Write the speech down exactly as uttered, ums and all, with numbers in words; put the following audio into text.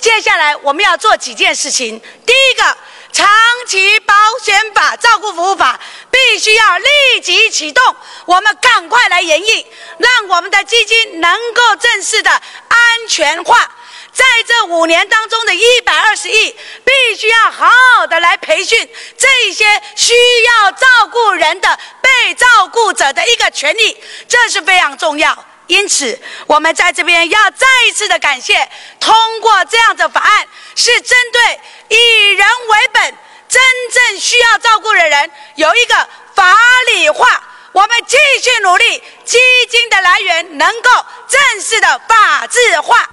接下来我们要做几件事情。第一个，长期保险法、照顾服务法必须要立即启动，我们赶快来研议，让我们的基金能够正式的安全化。在这五年当中的一百二十亿，必须要好好的来培训这些需要照顾人的被照顾者的一个权利，这是非常重要。因此，我们在这边要再一次的感谢，通过这样的法案，是针对以人为本、真正需要照顾的人有一个法理化。我们继续努力，基金的来源能够正式的法治化。